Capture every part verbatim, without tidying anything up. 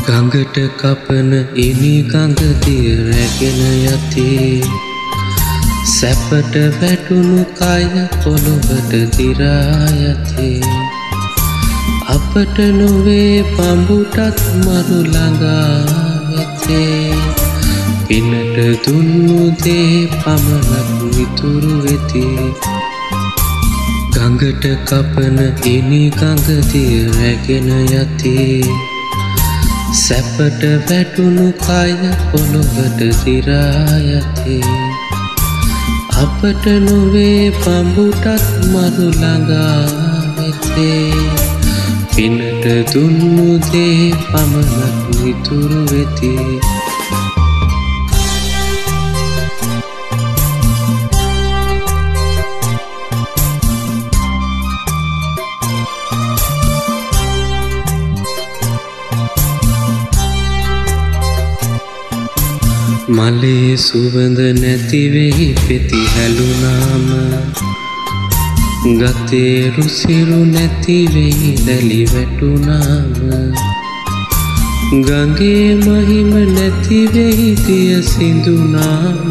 ගඟට කපන ඉනි ගඟ දිය රැගෙන යති සැපට වැටුණු කය පොළොවට දිරා යති අපට නොවේ පඹුටත් මරු ළඟා වෙතේ පිනට දුන්නු දේ පමණක් ඉතුරු වෙති ගඟට කපන ඉනි ගඟ දිය රැගෙන යති සැපට වැටුණු කය පොළොවට දිරා යති අපට නොවේ පඹුටත් මරු ළඟා වෙතේ පිනට දුන්නු දේ පමණක් ඉතුරු වෙති මලේ සුවඳ නැති වෙයි පෙති හැලුනාම ගතේ රුසිරු නැති වෙයි දැලි වැටුනාම ගඟේ මහිම නැති වෙයි දිය සිඳුනාම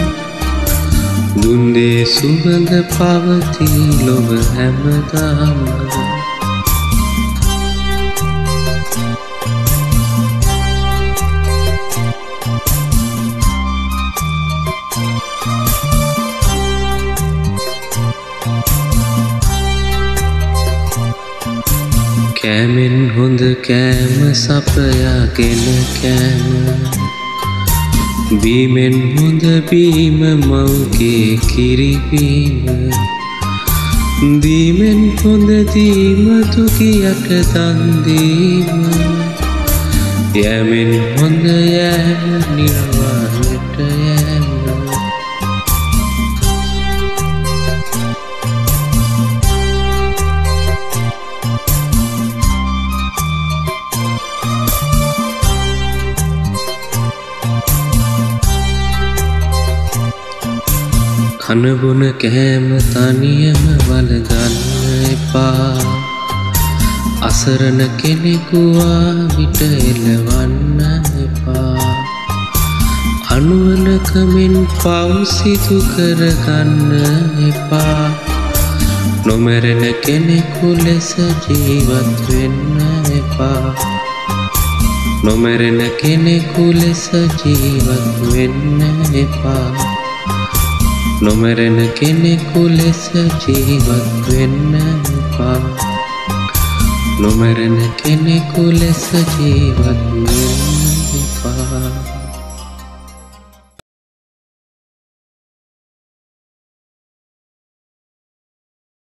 දුන්දේ සුවඳ පවතී ලොව හැමදාම කෑමෙන් හොඳ කෑම සපයාගෙන කෑම බීමෙන් හොඳ බීම මව්ගේ කිරිබීම දීමෙන් හොඳ දීම දුකියට දන් දීම යෑමෙන් හොඳ යෑම නිර්වාණයට යෑම කන බොන කෑම තනියම වළඳන්න එපා අසරණ කෙනෙකු ආවිට එළවන්න එපා අනුවණකමින් පව් සිදු කරගන්න එපා නොමරන කෙනෙකු ලෙස ජීවත් වෙන්න එපා නොමරන කෙනෙකු ලෙස ජීවත් වෙන්න එපා නොමරන කෙනෙකු ලෙස ජීවත් වෙන්න එපා නොමරන කෙනෙකු ලෙස ජීවත්